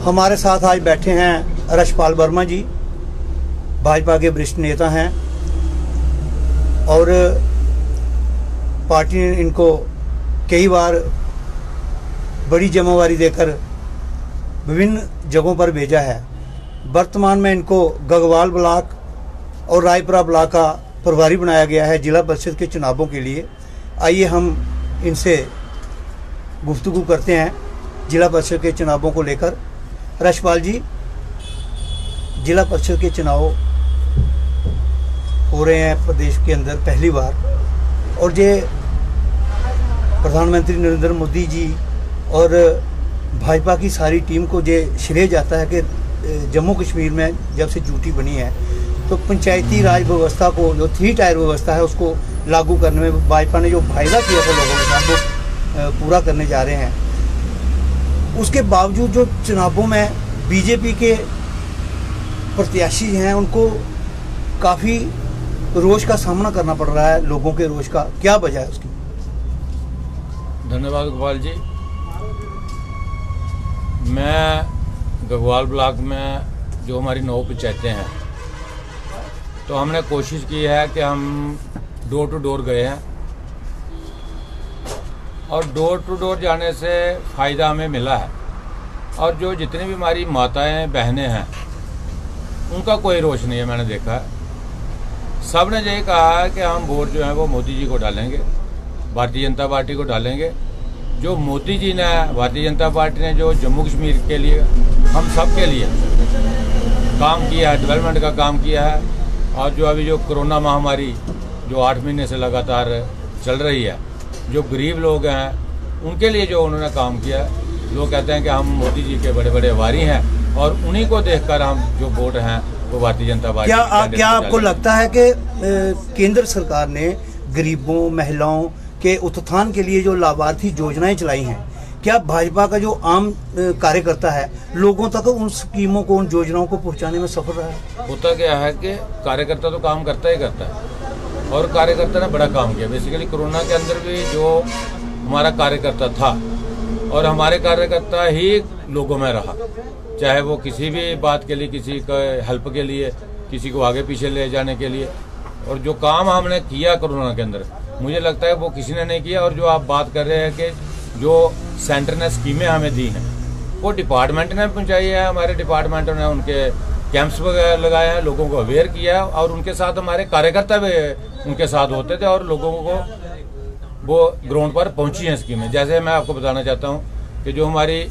हमारे साथ आज बैठे हैं रशपाल वर्मा जी, भाजपा के वरिष्ठ नेता हैं और पार्टी ने इनको कई बार बड़ी जिम्मेवारी देकर विभिन्न जगहों पर भेजा है। वर्तमान में इनको गगवाल ब्लॉक और रायपुरा ब्लॉक का प्रभारी बनाया गया है जिला परिषद के चुनावों के लिए। आइए हम इनसे गुफ्तगू करते हैं जिला परिषद के चुनावों को लेकर। रशपाल जी, जिला परिषद के चुनाव हो रहे हैं प्रदेश के अंदर पहली बार, और ये प्रधानमंत्री नरेंद्र मोदी जी और भाजपा की सारी टीम को ये श्रेय जाता है कि जम्मू कश्मीर में जब से यूटी बनी है तो पंचायती राज व्यवस्था को, जो 3 टायर व्यवस्था है, उसको लागू करने में भाजपा ने जो वायदा किया था लोगों के साथ, वो पूरा करने जा रहे हैं। उसके बावजूद जो चुनावों में बीजेपी के प्रत्याशी हैं उनको काफ़ी रोष का सामना करना पड़ रहा है। लोगों के रोष का क्या वजह है उसकी? धन्यवाद गोपाल जी। मैं गगवाल ब्लॉक में जो हमारी 9 पंचायतें हैं, तो हमने कोशिश की है कि हम डोर टू डोर गए हैं और डोर टू डोर जाने से फ़ायदा हमें मिला है। और जो जितनी भी हमारी माताएं बहनें हैं उनका कोई रोष नहीं है, मैंने देखा है। सब ने यही कहा है कि हम वोट जो है वो मोदी जी को डालेंगे, भारतीय जनता पार्टी को डालेंगे। जो मोदी जी ने, भारतीय जनता पार्टी ने जो जम्मू कश्मीर के लिए, हम सब के लिए काम किया है, डेवलपमेंट का काम किया है, और जो अभी जो कोरोना महामारी जो 8 महीने से लगातार चल रही है, जो गरीब लोग हैं उनके लिए जो उन्होंने काम किया है, लोग कहते हैं कि हम मोदी जी के बड़े बड़े आभारी हैं और उन्हीं को देखकर हम जो वोट हैं वो भारतीय जनता पार्टी। क्या आपको लगता है कि केंद्र सरकार ने गरीबों, महिलाओं के उत्थान के लिए जो लाभार्थी योजनाएं चलाई हैं, क्या भाजपा का जो आम कार्यकर्ता है लोगों तक उन स्कीमों को, उन योजनाओं को पहुंचाने में सफल रहा है? होता क्या है कि कार्यकर्ता तो काम करता ही करता है, और कार्यकर्ता ने बड़ा काम किया। बेसिकली कोरोना के अंदर भी जो हमारा कार्यकर्ता था, और हमारे कार्यकर्ता ही लोगों में रहा, चाहे वो किसी भी बात के लिए, किसी का हेल्प के लिए, किसी को आगे पीछे ले जाने के लिए। और जो काम हमने किया कोरोना के अंदर, मुझे लगता है वो किसी ने नहीं किया। और जो आप बात कर रहे हैं कि जो सेंटर ने स्कीमें हमें दी हैं वो डिपार्टमेंट ने पहुंचाई है, हमारे डिपार्टमेंटों ने उनके कैंप्स वगैरह लगाए हैं, लोगों को अवेयर किया है, और उनके साथ हमारे कार्यकर्ता भी उनके साथ होते थे और लोगों को वो ग्राउंड पर पहुंची हैं स्कीमें। जैसे मैं आपको बताना चाहता हूं कि जो हमारी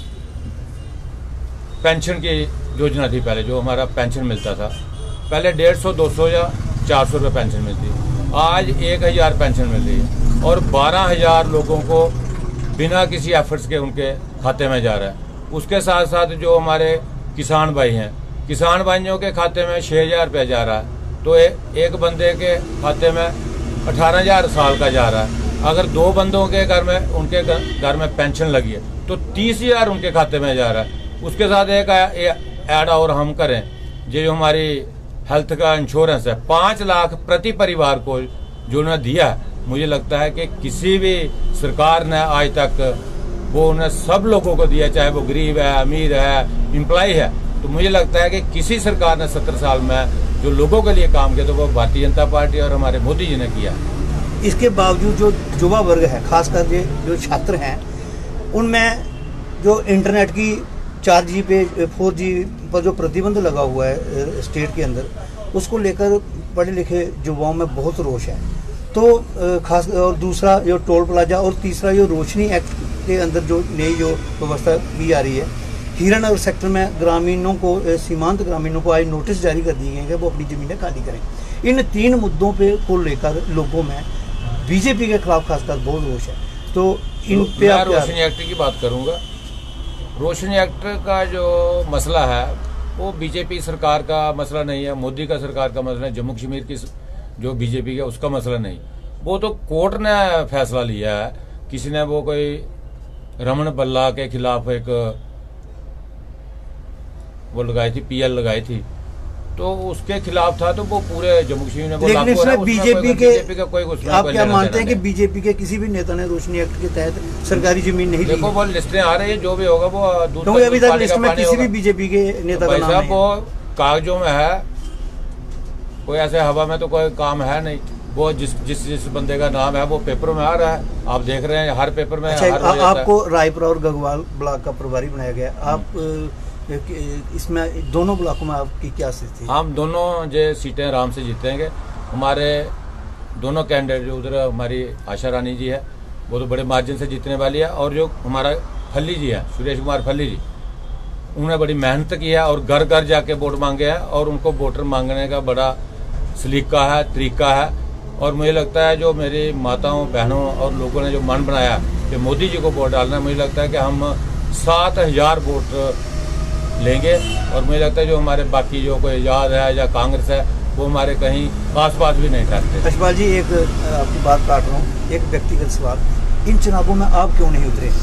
पेंशन की योजना थी, पहले जो हमारा पेंशन मिलता था, पहले 150, 200 या 400 रुपये पेंशन मिलती, आज 1000 पेंशन मिल रही है, और 12000 लोगों को बिना किसी एफर्ट्स के उनके खाते में जा रहा है। उसके साथ साथ जो हमारे किसान भाई हैं, किसान भाइयों के खाते में 6000 रुपये जा रहा है, तो एक बंदे के खाते में 18000 साल का जा रहा है। अगर 2 बंदों के घर में, उनके घर में पेंशन लगी है तो 30000 उनके खाते में जा रहा है। उसके साथ एक ऐड और हम करें, जो हमारी हेल्थ का इंश्योरेंस है, 5 लाख प्रति परिवार को जो उन्होंने दिया है, मुझे लगता है कि किसी भी सरकार ने आज तक वो उन्हें सब लोगों को दिया, चाहे वो गरीब है, अमीर है, एम्प्लॉय है। तो मुझे लगता है कि किसी सरकार ने 70 साल में जो लोगों के लिए काम किया तो वो भारतीय जनता पार्टी और हमारे मोदी जी ने किया। इसके बावजूद जो युवा वर्ग है, खासकर जो छात्र हैं, उनमें जो इंटरनेट की 4G पे 4G पर जो प्रतिबंध लगा हुआ है स्टेट के अंदर, उसको लेकर पढ़े लिखे युवाओं में बहुत रोष है। तो खास, और दूसरा जो टोल प्लाजा, और तीसरा जो रोशनी एक्ट के अंदर जो नई जो व्यवस्था की जा रही है, हीरानगर सेक्टर में ग्रामीणों को, सीमांत ग्रामीणों को आज नोटिस जारी कर दिए गए कि वो अपनी ज़मीनें खाली करें। इन 3 मुद्दों पे को लेकर लोगों में बीजेपी के खिलाफ खासकर बहुत रोष है। तो इन पे आप रोशनी एक्ट की बात करूंगा। रोशनी एक्ट का जो मसला है वो बीजेपी सरकार का मसला नहीं है, मोदी का सरकार का मसला है, जम्मू कश्मीर की जो बीजेपी का उसका मसला नहीं। वो तो कोर्ट ने फैसला लिया है, किसी ने वो कोई रमन बल्ला के खिलाफ एक वो लगाई थी, PL लगाई थी, तो उसके खिलाफ था, तो वो पूरे जम्मू कश्मीर में लेकिन इसमें बीजेपी का कोई आप क्या मानते हैं कि नहीं। बीजेपी के किसी भी नेता ने रोशनी एक्ट के तहत सरकारी जमीन नहीं ली? देखो वो लिस्टें आ रही है, जो भी होगा वो क्योंकि अभी तक लिस्ट में किसी भी बीजेपी के नेता का नाम नहीं है। वो कागजों में है, कोई ऐसे हवा में तो कोई काम है नहीं। वो जिस बंदे का नाम है वो पेपरों में आ रहा है, आप देख रहे हैं हर पेपर में। अच्छा, आपको रायपुर और गगवाल ब्लॉक का प्रभारी बनाया गया, आप इसमें दोनों ब्लॉकों में आपकी क्या स्थिति? हम दोनों जो सीटें आराम से जीतेंगे। हमारे दोनों कैंडिडेट, जो उधर हमारी आशा रानी जी है वो तो बड़े मार्जिन से जीतने वाली है, और जो हमारा फल्ली जी है, सुरेश कुमार फल्ली जी, उन्होंने बड़ी मेहनत की है और घर घर जाके वोट मांगे हैं, और उनको वोटर मांगने का बड़ा सलीका है, तरीका है। और मुझे लगता है जो मेरी माताओं बहनों और लोगों ने जो मन बनाया कि मोदी जी को वोट डालना है, मुझे लगता है कि हम 7000 वोट लेंगे। और मुझे लगता है जो हमारे बाकी जो कोई आजाद है या कांग्रेस है वो हमारे कहीं पास भी नहीं ठहरते। यशपाल जी, एक आपकी बात काट रहा हूँ, एक व्यक्तिगत सवाल, इन चुनावों में आप क्यों नहीं उतरे?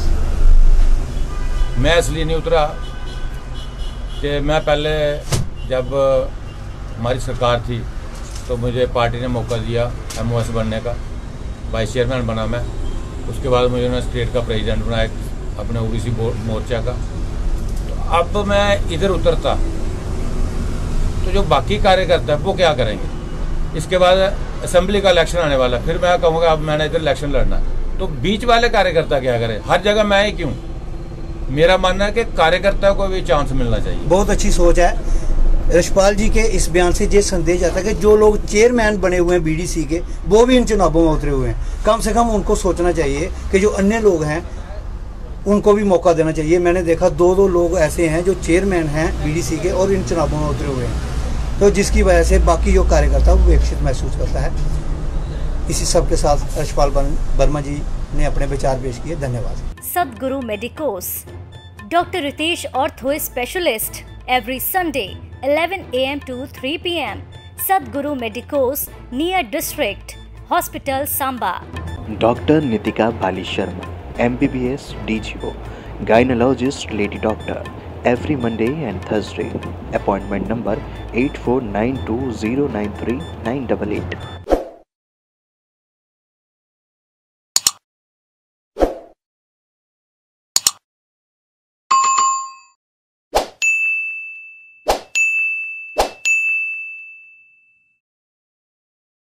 मैं इसलिए नहीं उतरा कि मैं पहले जब हमारी सरकार थी तो मुझे पार्टी ने मौका दिया MOS बनने का, वाइस चेयरमैन बना मैं। उसके बाद मुझे उन्होंने स्टेट का प्रेसिडेंट बनाया अपने OBC मोर्चा का। तो अब मैं इधर उतरता तो जो बाकी कार्यकर्ता है वो क्या करेंगे? इसके बाद असेंबली का इलेक्शन आने वाला, फिर मैं कहूँगा अब मैंने इधर इलेक्शन लड़ना, तो बीच वाले कार्यकर्ता क्या करें? हर जगह मैं ही क्यों? मेरा मानना है कि कार्यकर्ता को भी चांस मिलना चाहिए। बहुत अच्छी सोच है। यशपाल जी के इस बयान से ये संदेश आता है कि जो लोग चेयरमैन बने हुए हैं BDC के, वो भी इन चुनावों में उतरे हुए हैं। कम से कम उनको सोचना चाहिए कि जो अन्य लोग हैं उनको भी मौका देना चाहिए। मैंने देखा 2 लोग ऐसे हैं जो चेयरमैन हैं BDC के और इन चुनावों में उतरे हुए हैं, तो जिसकी वजह से बाकी जो कार्यकर्ता वो विकसित महसूस करता है। इसी सब के साथ यशपाल वर्मा जी ने अपने विचार पेश किए। धन्यवाद। Sadguru Medicos, doctor Ritesh ortho specialist, every Sunday 11 AM to 3 PM. Sadguru Medicos, near District Hospital, Samba. Dr. Nitika Bali Sharma, MBBS DGO, Gynecologist Lady Doctor, every Monday and Thursday. Appointment number 8492093988.